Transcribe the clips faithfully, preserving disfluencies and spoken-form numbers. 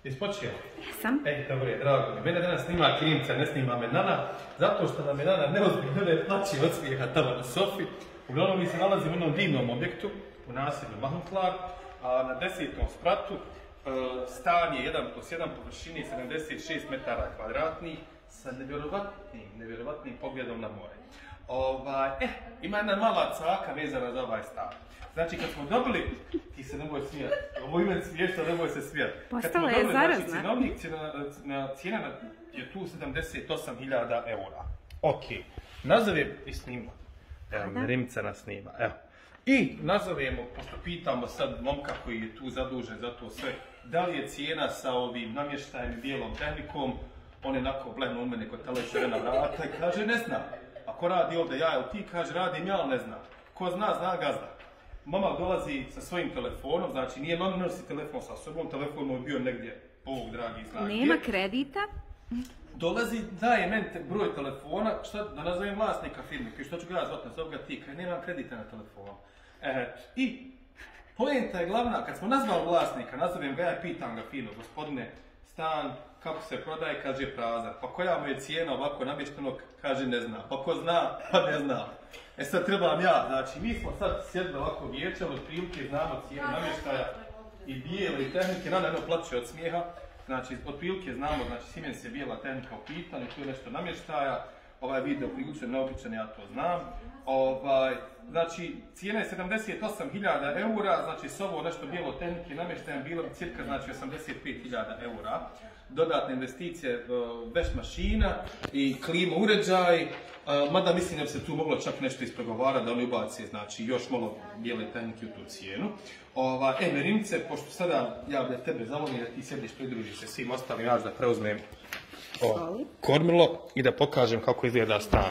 Jesi počeo? Jesam. E, dobro je, drago mi. Mene danas snima Krimca, ne snima me Nana, zato što nam je Nana neozbiljno ne plaći od smijeha tamo na sofi. Uglavnom, mi se nalazimo u jednom divnom objektu, u naselju Mahmutlar, a na desetom spratu. Stan je jedan plus jedan površini, sedamdeset šest metara kvadratnih, sa nevjerovatnim, nevjerovatnim pogledom na more. Ovaj, eh, ima jedna mala caka vezana za ovaj stan. Znači, kad smo dobili, ti se ne boj smijati, ovo ime smiješno, ne boj se smijati. Postala je zarazna. Znači, cinovnik cijena, na, cijena je tu sedamdeset osam hiljada eura. Ok, nazovem i snima. Evo, Rimca nas snima, evo. I nazovemo, pošto pitamo sad momka koji je tu zadužen za to sve, da li je cijena sa ovim namještajem i bijelom tehnikom, on je onako blehno u mene kod televičara na vrata i kaže ne znam. Ako radi ovdje ja ili ti, kaže radim ja, ali ne znam. Ko zna, zna gazda. Momak dolazi sa svojim telefonom, znači nije mama nosi telefon sa sobom, telefon mu je bio negdje, Bog dragi zna gdje. Nema kredita. Dolazi, daje meni te broj telefona, šta, da nazovem vlasnika firme, koji što ću ga zvati, nazov ga ti, kaj nemam kredita na telefonu. E, I poenta je glavna, kad smo nazvali vlasnika, nazovem ga ja i pitam ga fino, gospodine, stan, kako se prodaje, kaže prazan. Pa koja mu je cijena ovako namještenog, kaže ne zna. Pa ko zna, pa ne zna. E sad trebam ja, znači mi smo sad sjedli ovako vijeće, od prilike znamo cijenu namještaja i bijele i tehnike, Nana jedno plaće od smijeha. Znači, od prilike znamo, znači Siemens je bijela tehnika u pitanju, tu je nešto namještaja. Ovaj video prilično neobičan, ja to znam. Ovaj, znači, cijena je sedamdeset osam hiljada eura, znači s ovo nešto bijelo tehnike namještajem bilo bi cirka znači, osamdeset pet hiljada eura. Dodatne investicije, veš mašina i klima uređaj, mada mislim da bi se tu moglo čak nešto ispregovarati da oni ubaci znači, još malo bijele tehnike u tu cijenu. Ova, e, Rimce, pošto sada ja da tebe zavolim da ti sjediš, pridružiš se svim ostalim, ja da preuzmem o, kormilo i da pokažem kako izgleda stan.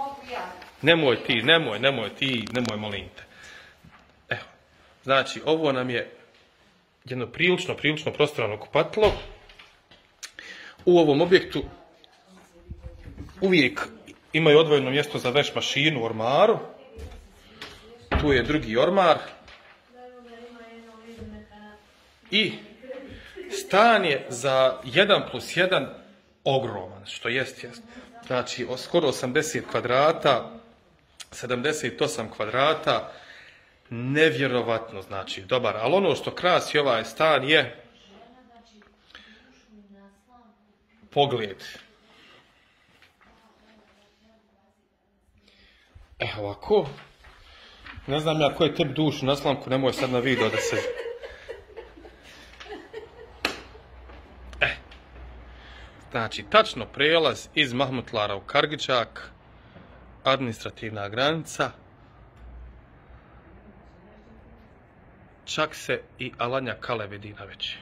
Nemoj ti, nemoj, nemoj ti, nemoj molim te. Evo, znači ovo nam je jedno prilično, prilično prostorno kupatilo. U ovom objektu uvijek imaju odvojeno mjesto za veš mašinu u ormaru. Tu je drugi ormar. I stan je za jedan plus jedan ogroman, što jest jest. Znači, skoro osamdeset kvadrata, sedamdeset osam kvadrata, nevjerovatno, znači, dobar. Ali ono što krasi ovaj stan je pogled. Evo ovako. Ne znam ja ko je tebi dušu na slamku, nemoj sad na video da se... E. Znači, tačno prelaz iz Mahmutlara u Kargičak, administrativna granica, čak se i Alanja Kale vidi na veći.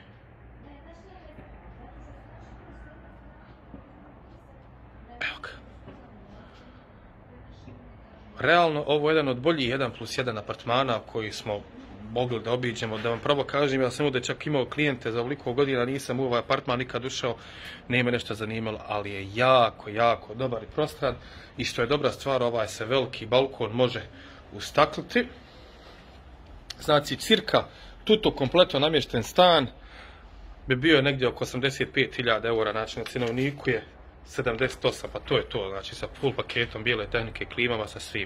Evo ga. Realno, ovo je jedan od boljih jedan plus jedan apartmana koji smo mogli da obiđemo. Da vam pravo kažem, ja sam ovdje čak imao klijente za ovoliko godina, nisam u ovaj apartman nikad ušao, nije me nešto zanimalo, ali je jako, jako dobar i prostran. I što je dobra stvar, ovaj se veliki balkon može ustakliti. Znači, cirka tuto kompletno namješten stan bi bio negdje oko osamdeset pet hiljada eura, znači na cinovniku je sedamdeset osam, pa to je to, znači sa full paketom bijele tehnike, klimama, sa svim.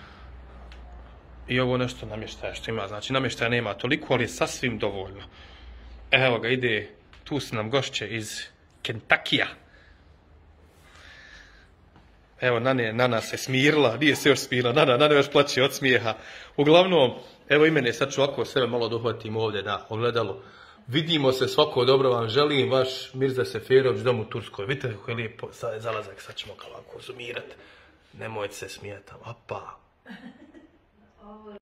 I ovo nešto namještaja što ima, znači namještaja nema toliko, ali je sasvim dovoljno. Evo ga, ide, tu su nam gošće iz Kentakija. Evo, Nane, Nana se smirila, nije se još smirila, Nana, Nana još plaće od smijeha. Uglavnom, evo i mene, sad ću ovako sebe malo dohvatim ovdje na ogledalu. Vidimo se, svako dobro vam želim, vaš Mirza Seferović, dom u Turskoj. Vidite kako je lijepo zalazak, sad ćemo ga ovako zoomirati. Nemojte se smijati, apa.